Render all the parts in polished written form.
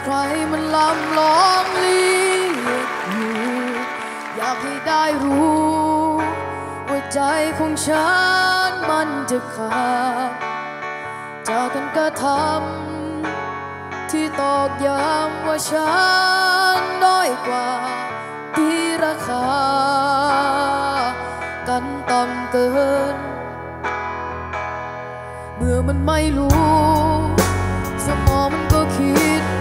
ใครมันลำลองเลียดอยู่อยากให้ได้รู้ว่าใจของฉันมันจะขาดจากกันกระทำที่ตอกย้ำว่าฉันด้อยกว่าที่ราคากันต่ำเกินเมื่อมันไม่รู้สมองมันก็คิดไป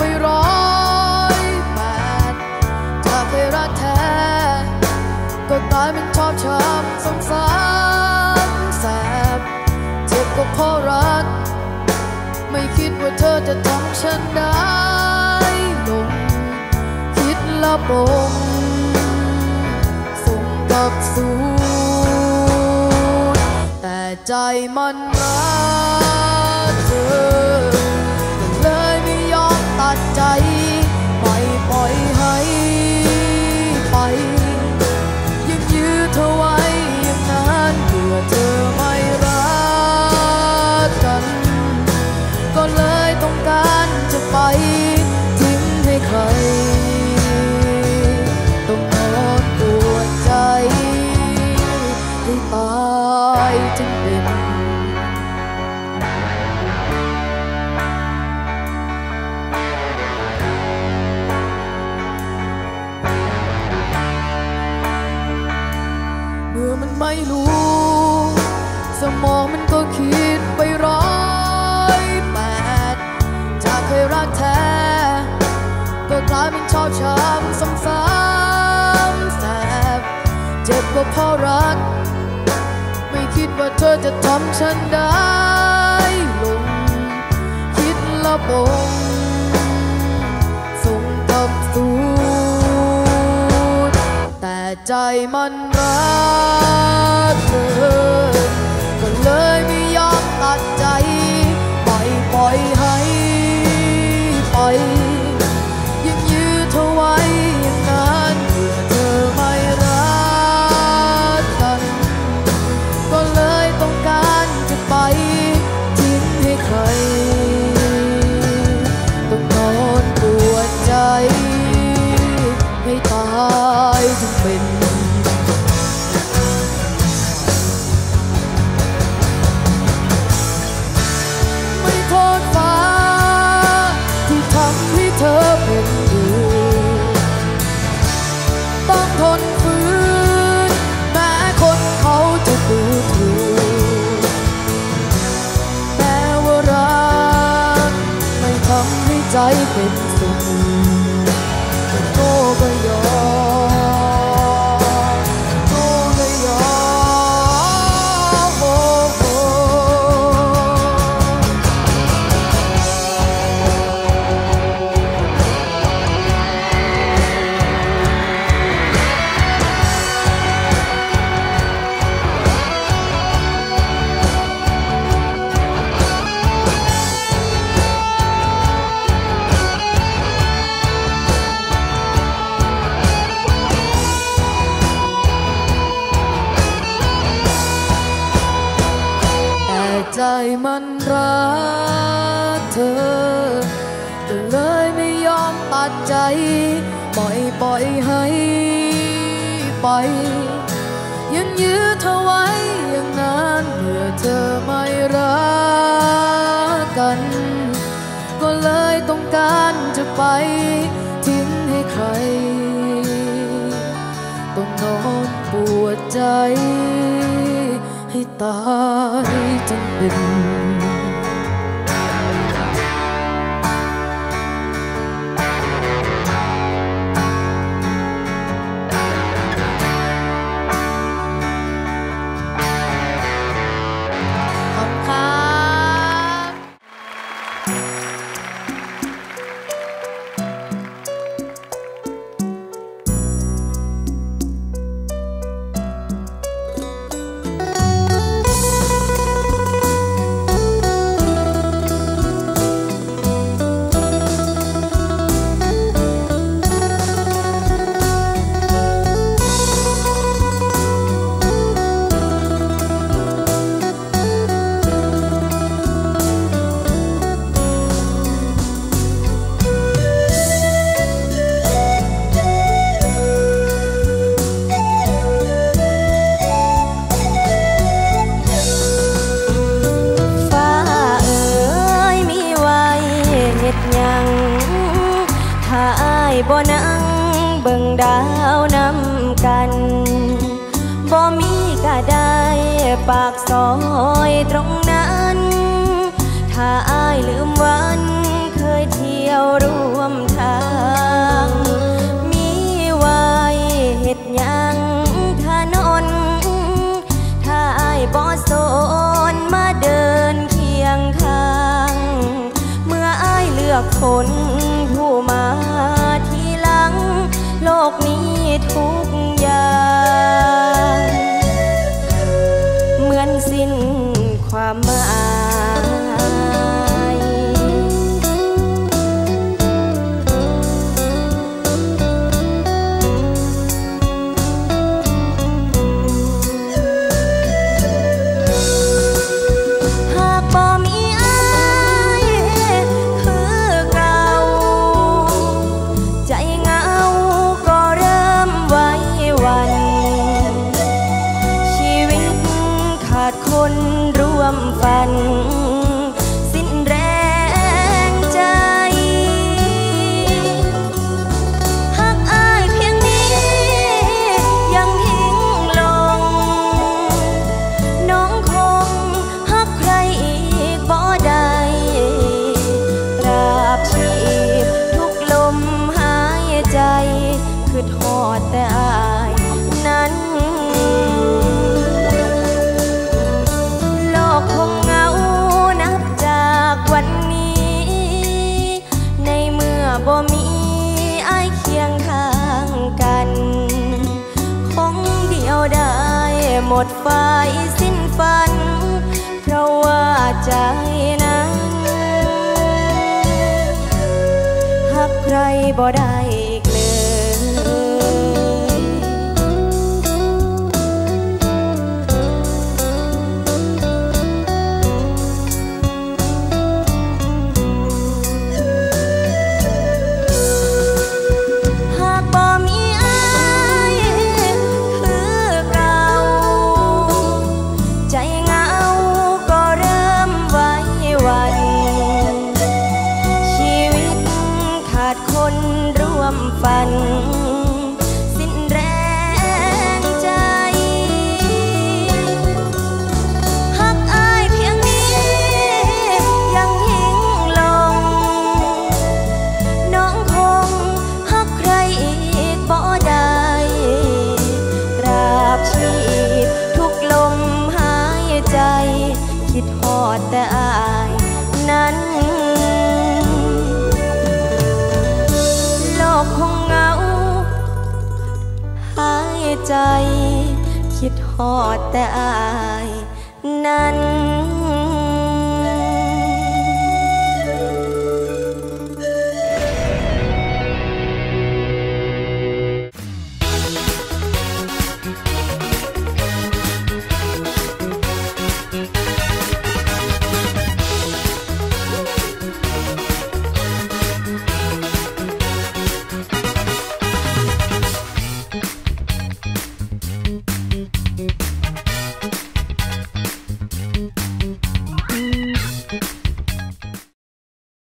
108จากเคยรักแท้ก็ตายมันชอบช้ำสงสารแสบเจ็บก็เพราะรักไม่คิดว่าเธอจะทำฉันได้ลงคิดละบงส่งกลับสู่แต่ใจมันรักเธอก็เลยไม่ยอมตัดใจไม่ปล่อยให้ไปยังยื้อเธอไว้อย่างนั้นเพื่อเธอไม่รักกันก็เลยต้องการจะไปทิ้งให้ใครต้องนอนปวดใจให้ตายทั้งเป็นเมื่อมันไม่รู้สมองมันก็คิดไป108จากเคยรักแท้ก็กลายเป็นชอบช้ำซ้ำๆแสบเจ็บก็เพราะรักไม่คิดว่าเธอจะทำฉันได้ลงคิดละบงส่งกลับสู่แต่ใจมันรักเธอก็เลยไม่ยอมตัดใจไม่ปล่อยให้ไปยังยื้อเธอไว้อย่างนั้นเพื่อเธอไม่รักกันก็เลยต้องการจะไปทิ้งให้ใครต้องนอนปวดใจให้ตายจึงเป็นไม่โทษฟ้าที่ทำให้เธอเป็นอยู่ต้องทนฝืนแม้คนเขาจะดูถูกแม้ว่ารักไม่ทำให้ใจเป็นสุขก็โง่ก็ยอมโง่ก็ยอมโอ้โหใจมันรักเธอก็เลยไม่ยอมตัดใจปล่อยให้ไปยังยื้อเธอไว้อย่างนั้นเมื่อเธอไม่รักกันก็เลยต้องการจะไปทิ้งให้ใครต้องนอนปวดใจให้ตายทั้งเป็นขอบคุณครับบ่นั่งเบิ่งดาวนำกันบ่มีก็ได้ปากซอยตรงนั้นถ้าอายลืมวันเคยเที่ยวร่วมทางมีไว้เฮ็ดหยังถนนถ้าอายบ่สนมาเดินเคียงข้างเมื่ออายเลือกคนผู้มาทีหลังโลกนี้ทุกอย่างเหมือนสิ้นความหมายหากบ่มีอายคือเก่าใจเหงาก็เริ่มไว้วันชีวิตขาดคนร่วมฝันสิ้นแรงใจหักอายเพียงนี้ยังทิ้งลงน้องคงหักใครอีกบ่ได้ตราบชีพทุกลมหายใจคือทอดแต่อายนั้นโลกคงเหงานับจากวันนี้ในเมื่อบ่มีอายเคียงข้างกันคงเดียวได้หมดไฟสิ้นฝันเพราะว่าใจนั้นหักใครบ่ได้อีกเลยหากบ่มีอายคือเก่าใจเหงาก็เริ่มไว้วันชีวิตขาดคนร่วมฝันสิ้นแรงใจหักอายเพียงนี้ยังทิ้งลงน้องคงหักใครอีกบ่ได้ตราบชีพทุกลมหายใจคิดฮอดแต่อายนั้นโลกคงเหงาหายใจคิดฮอดแต่อายนั้น